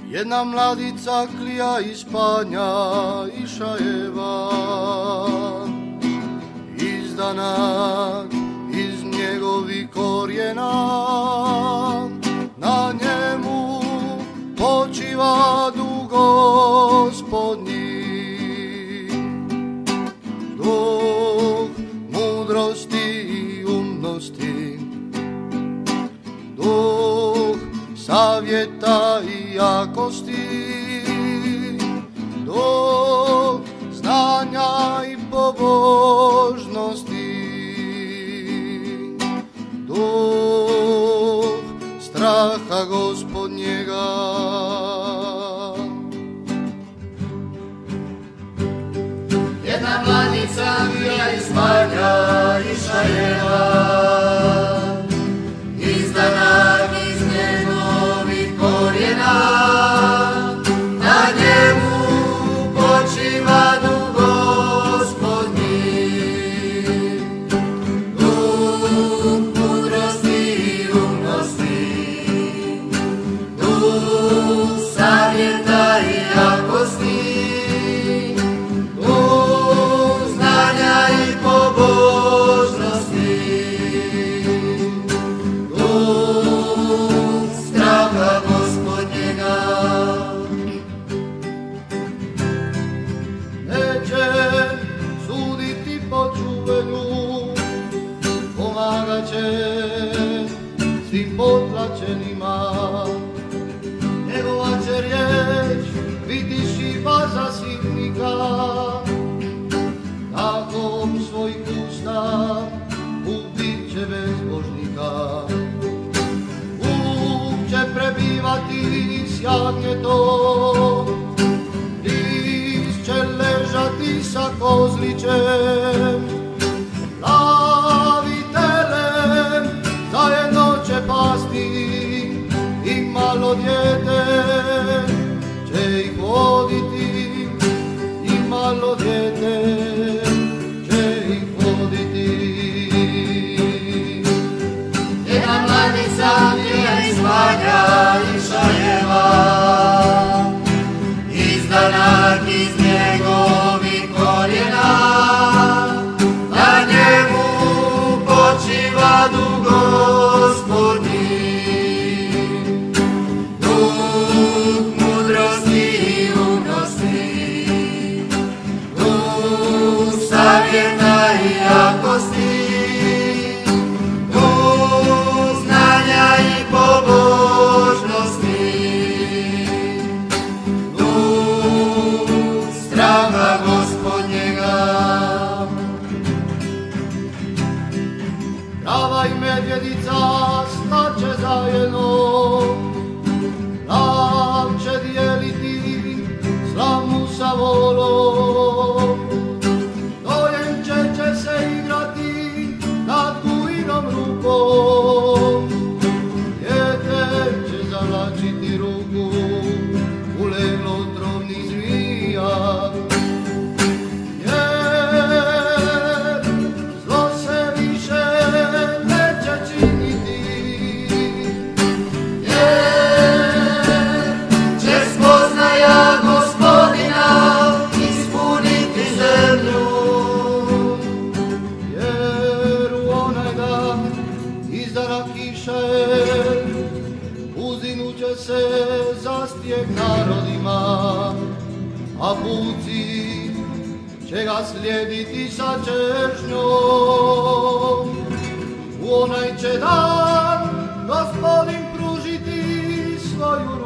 Jedna mladica klija iz panja Išajeva, izdanak iz njegovih korijena, na njemu počiva duh Gospodnji. Duh mudrosti i umnosti, duh savjeta i jakosti, duh znanja i pobožnosti, duh straha Gospodnjega. Jedna mlanica klija iz panja Išajeva, izdanak iz njegovih korijena, na njemu počiva duh Gospodnji. Duh mudrosti i umnosti, duh savjeta i jakosti, pomagat će svim potlačenima. Njegova će riječ biti šiba za silnika, tako svojih usta ubit će bezbožnika. Će prebivati s jagnjetom, list će ležati sa kozlićem, plavi telen zajedno će pasti i malo dijete će ih voditi, i malo dijete će ih voditi. Jedna mlanica klija iz panja Išajeva, izdanak iz njegovih korijena, na njemu počiva duh Gospodnji. Duh mudrosti i umnosti, duh savjeta i jakosti, krava i medvjedica staće zajedno, lav će dijeliti slamu sa volom, dojenče će se igrati nad bujinom rukom, dijete će zavlačiti ruku u leglo otrovnih zmija. Izdanak Išajev uzdignut će se za stijeg narodima, a puci će ga slijediti sa čežnjom. U onaj će dan Gospodin pružiti svoju